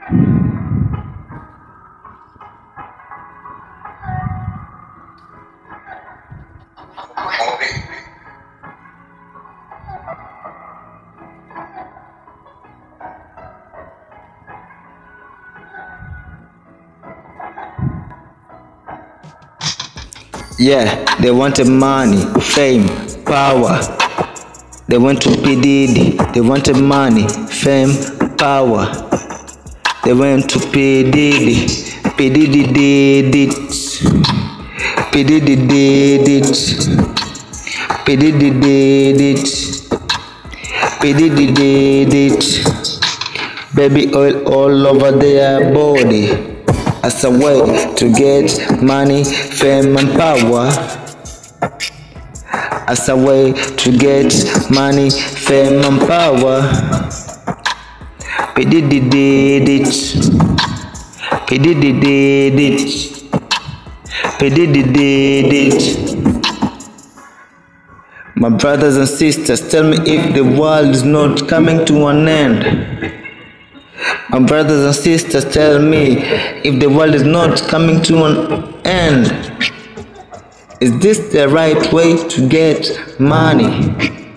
Yeah, they wanted money, fame, power. They went to P. Diddy. They wanted money, fame, power. They went to P. Diddy. P. Diddy did it. P. Diddy did it. P. Diddy did it. P. Diddy did it. Baby oil all over their body as a way to get money, fame and power. As a way to get money, fame and power. P. Diddy did it. P. Diddy did it. P. Diddy did it. My brothers and sisters, tell me if the world is not coming to an end. My brothers and sisters, tell me if the world is not coming to an end. Is this the right way to get money?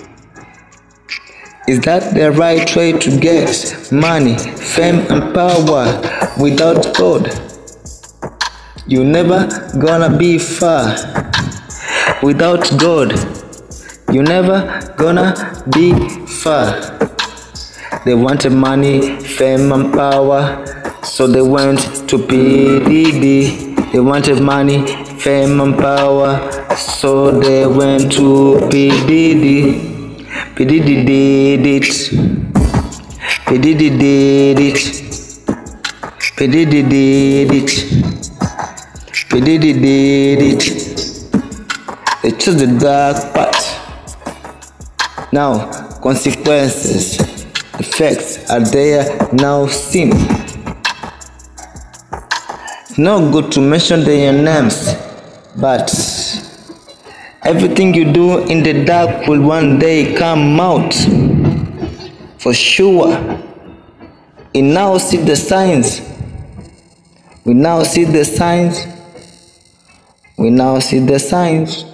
Is that the right way to get money, fame and power without God? You're never gonna be far without God. You're never gonna be far. They wanted money, fame and power, so they went to P. Diddy. They wanted money, fame and power, so they went to P. Diddy. P. Diddy did it. P. Diddy did it. P. Diddy did it. P. Diddy did it. They chose the dark path. Now, consequences, effects are there now seen. It's not good to mention their names, but everything you do in the dark will one day come out. For sure. We now see the signs. We now see the signs. We now see the signs.